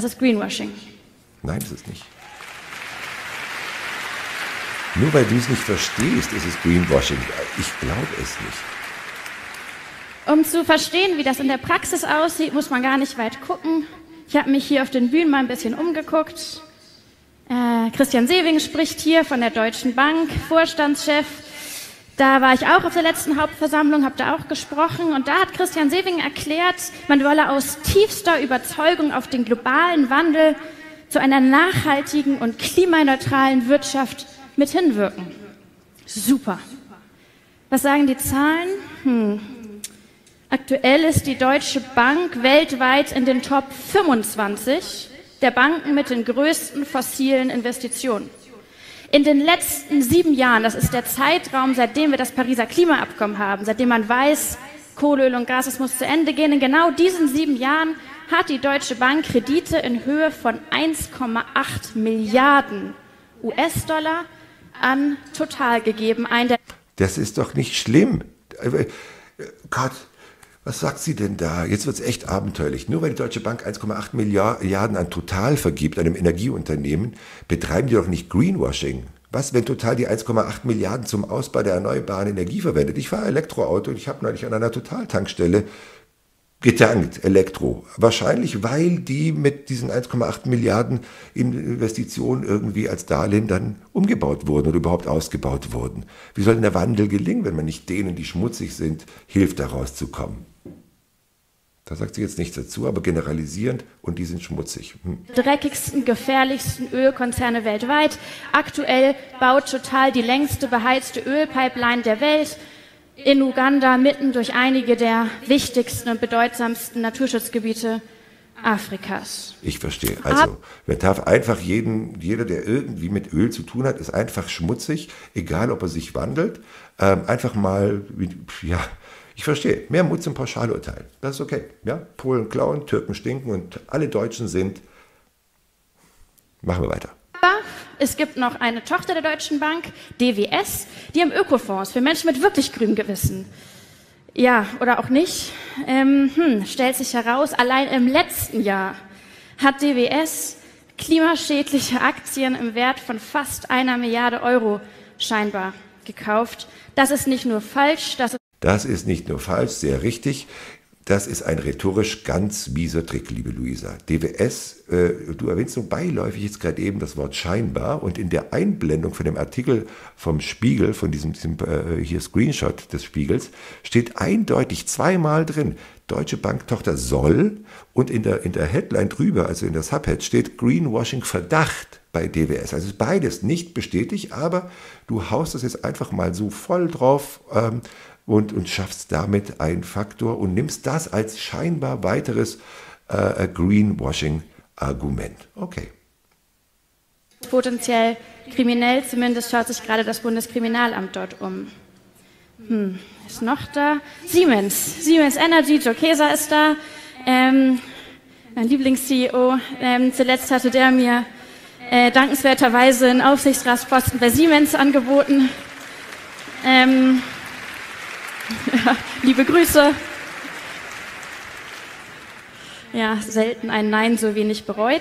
Das ist Greenwashing. Nein, das ist nicht. Nur weil du es nicht verstehst, ist es Greenwashing. Ich glaube es nicht. Um zu verstehen, wie das in der Praxis aussieht, muss man gar nicht weit gucken. Ich habe mich hier auf den Bühnen mal ein bisschen umgeguckt. Christian Sewing spricht hier von der Deutschen Bank, Vorstandschef. Da war ich auch auf der letzten Hauptversammlung, habe da auch gesprochen. Und da hat Christian Sewing erklärt, man wolle aus tiefster Überzeugung auf den globalen Wandel zu einer nachhaltigen und klimaneutralen Wirtschaft mit hinwirken. Super. Was sagen die Zahlen? Aktuell ist die Deutsche Bank weltweit in den Top 25 der Banken mit den größten fossilen Investitionen. In den letzten 7 Jahren, das ist der Zeitraum, seitdem wir das Pariser Klimaabkommen haben, seitdem man weiß, Kohle, Öl und Gas, es muss zu Ende gehen, in genau diesen 7 Jahren hat die Deutsche Bank Kredite in Höhe von 1,8 Milliarden US-Dollar an Total gegeben. Das ist doch nicht schlimm. Gott, was sagt sie denn da? Jetzt wird es echt abenteuerlich. Nur weil die Deutsche Bank 1,8 Milliarden an Total vergibt, einem Energieunternehmen, betreiben die doch nicht Greenwashing. Was, wenn Total die 1,8 Milliarden zum Ausbau der erneuerbaren Energie verwendet? Ich fahre Elektroauto und ich habe neulich an einer Total-Tankstelle getankt, Elektro. Wahrscheinlich, weil die mit diesen 1,8 Milliarden Investitionen irgendwie als Darlehen dann umgebaut wurden oder überhaupt ausgebaut wurden. Wie soll denn der Wandel gelingen, wenn man nicht denen, die schmutzig sind, hilft, da rauszukommen? Da sagt sie jetzt nichts dazu, aber generalisierend, und die sind schmutzig. Dreckigsten, gefährlichsten Ölkonzerne weltweit. Aktuell baut Total die längste beheizte Ölpipeline der Welt in Uganda, mitten durch einige der wichtigsten und bedeutsamsten Naturschutzgebiete Afrikas. Ich verstehe. Also, man darf einfach jeder, der irgendwie mit Öl zu tun hat, ist einfach schmutzig, egal ob er sich wandelt. Einfach mal, ja, ich verstehe. Mehr Mut zum Pauschalurteil. Das ist okay. Ja? Polen klauen, Türken stinken und alle Deutschen sind. Machen wir weiter. Es gibt noch eine Tochter der Deutschen Bank, DWS, die haben Ökofonds für Menschen mit wirklich grünem Gewissen. Ja, oder auch nicht. Stellt sich heraus, allein im letzten Jahr hat DWS klimaschädliche Aktien im Wert von fast 1 Milliarde Euro scheinbar gekauft. Das ist nicht nur falsch, das ist nicht nur falsch, sehr richtig. Das ist ein rhetorisch ganz mieser Trick, liebe Luisa. DWS, du erwähnst nur beiläufig jetzt gerade eben das Wort scheinbar, und in der Einblendung von dem Artikel vom Spiegel, von diesem hier Screenshot des Spiegels, steht eindeutig 2-mal drin, Deutsche Bank-Tochter soll, und in der Headline drüber, also in der Subhead, steht Greenwashing-Verdacht bei DWS. Also ist beides nicht bestätigt, aber du haust das jetzt einfach mal so voll drauf, und schaffst damit einen Faktor und nimmst das als scheinbar weiteres Greenwashing-Argument. Okay. Potenziell kriminell, zumindest schaut sich gerade das Bundeskriminalamt dort um. Ist noch da? Siemens Energy, Joe Keser ist da. Mein Lieblings-CEO. Zuletzt hatte der mir dankenswerterweise einen Aufsichtsratsposten bei Siemens angeboten. Ja, liebe Grüße. Ja, selten ein Nein so wenig bereut.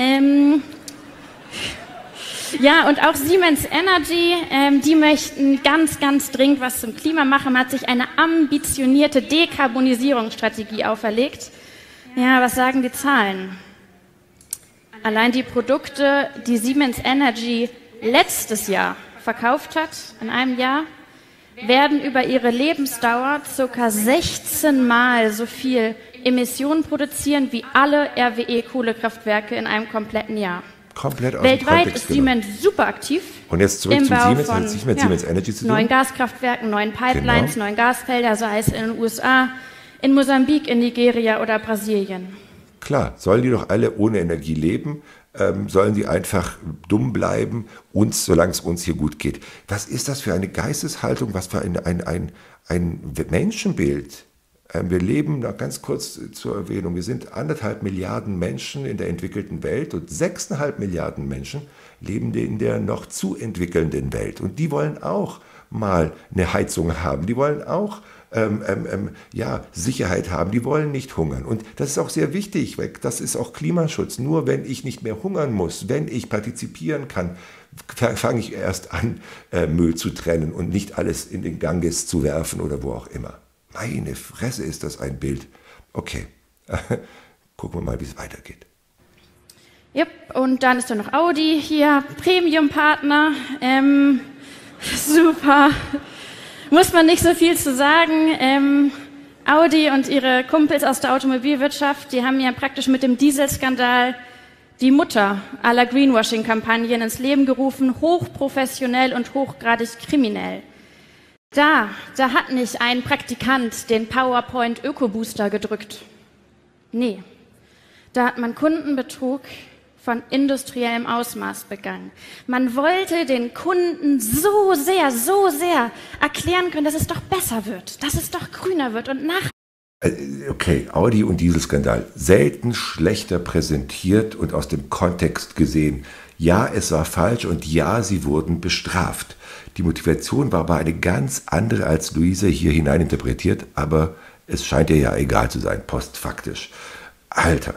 Ja, und auch Siemens Energy, die möchten ganz, ganz dringend was zum Klima machen. Man hat sich eine ambitionierte Dekarbonisierungsstrategie auferlegt. Ja, was sagen die Zahlen? Allein die Produkte, die Siemens Energy letztes Jahr verkauft hat, in einem Jahr, werden über ihre Lebensdauer ca. 16 Mal so viel Emissionen produzieren wie alle RWE-Kohlekraftwerke in einem kompletten Jahr. Komplett aus Weltweit dem Kontext ist Siemens super aktiv. Und jetzt zurück im zu Bau Siemens, von, hat sich mit Siemens Energy zu tun? Neuen Gaskraftwerken, neuen Pipelines, neuen Gasfelder, sei es in den USA, in Mosambik, in Nigeria oder Brasilien. Klar, sollen die doch alle ohne Energie leben? Sollen sie einfach dumm bleiben, solange es uns hier gut geht? Was ist das für eine Geisteshaltung, was für ein Menschenbild? Wir leben, noch ganz kurz zur Erwähnung, wir sind 1,5 Milliarden Menschen in der entwickelten Welt und 6,5 Milliarden Menschen leben in der noch zu entwickelnden Welt. Und die wollen auch mal eine Heizung haben, die wollen auch ja, Sicherheit haben, die wollen nicht hungern. Und das ist auch sehr wichtig, weil das ist auch Klimaschutz. Nur wenn ich nicht mehr hungern muss, wenn ich partizipieren kann, fange ich erst an, Müll zu trennen und nicht alles in den Ganges zu werfen oder wo auch immer. Meine Fresse, ist das ein Bild. Okay, gucken wir mal, wie es weitergeht. Yep, und dann ist da noch Audi hier, Premium-Partner. Super. Muss man nicht so viel zu sagen. Audi und ihre Kumpels aus der Automobilwirtschaft, die haben ja praktisch mit dem Dieselskandal die Mutter aller Greenwashing-Kampagnen ins Leben gerufen, hochprofessionell und hochgradig kriminell. Da hat nicht ein Praktikant den PowerPoint Öko-Booster gedrückt. Nee, da hat man Kundenbetrug von industriellem Ausmaß begangen. Man wollte den Kunden so sehr erklären können, dass es doch besser wird, dass es doch grüner wird und nach. Okay, Audi und Dieselskandal. Selten schlechter präsentiert und aus dem Kontext gesehen. Ja, es war falsch und ja, sie wurden bestraft. Die Motivation war aber eine ganz andere, als Luisa hier hineininterpretiert, aber es scheint ihr ja egal zu sein, postfaktisch. Alter.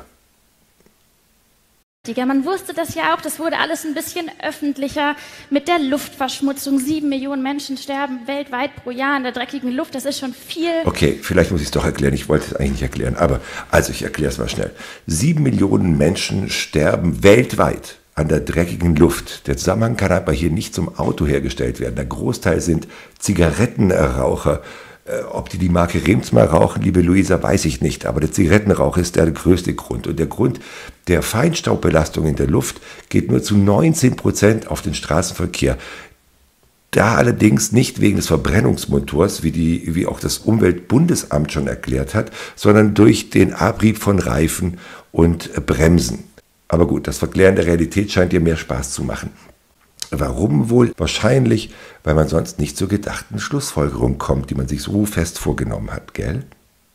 Man wusste das ja auch, das wurde alles ein bisschen öffentlicher mit der Luftverschmutzung. 7 Millionen Menschen sterben weltweit pro Jahr in der dreckigen Luft, das ist schon viel. Okay, vielleicht muss ich es doch erklären, ich wollte es eigentlich nicht erklären, aber also ich erkläre es mal schnell. 7 Millionen Menschen sterben weltweit an der dreckigen Luft. Der Zusammenhang kann aber hier nicht zum Auto hergestellt werden. Der Großteil sind Zigarettenraucher. Ob die Marke Rems mal rauchen, liebe Luisa, weiß ich nicht. Aber der Zigarettenrauch ist der größte Grund. Und der Grund der Feinstaubbelastung in der Luft geht nur zu 19% auf den Straßenverkehr. Da allerdings nicht wegen des Verbrennungsmotors, wie auch das Umweltbundesamt schon erklärt hat, sondern durch den Abrieb von Reifen und Bremsen. Aber gut, das Verklären der Realität scheint dir mehr Spaß zu machen. Warum wohl? Wahrscheinlich, weil man sonst nicht zur gedachten Schlussfolgerung kommt, die man sich so fest vorgenommen hat, gell?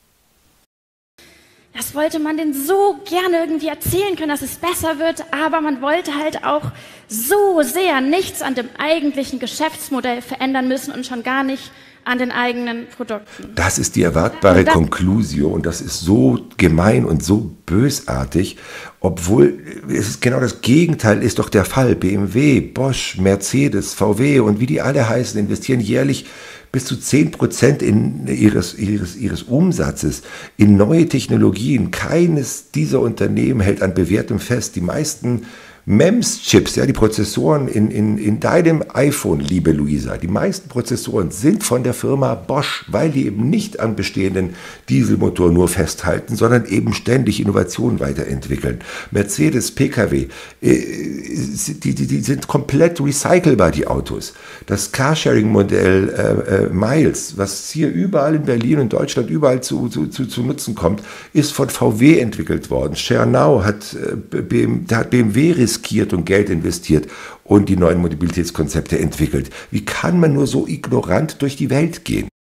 Das wollte man denen so gerne irgendwie erzählen können, dass es besser wird, aber man wollte halt auch so sehr nichts an dem eigentlichen Geschäftsmodell verändern müssen und schon gar nicht an den eigenen Produkten. Das ist die erwartbare Conclusio und das ist so gemein und so bösartig, obwohl es ist genau das Gegenteil ist doch der Fall. BMW, Bosch, Mercedes, VW und wie die alle heißen, investieren jährlich bis zu 10% ihres Umsatzes in neue Technologien. Keines dieser Unternehmen hält an bewährtem fest. Die meisten MEMS-Chips, ja, die Prozessoren in deinem iPhone, liebe Luisa, die meisten Prozessoren sind von der Firma Bosch, weil die eben nicht an bestehenden Dieselmotoren nur festhalten, sondern eben ständig Innovationen weiterentwickeln. Mercedes, PKW, die sind komplett recycelbar, die Autos. Das Carsharing-Modell Miles, was hier überall in Berlin und Deutschland überall zu Nutzen kommt, ist von VW entwickelt worden. Schernau hat BMW riskiert und Geld investiert und die neuen Mobilitätskonzepte entwickelt. Wie kann man nur so ignorant durch die Welt gehen?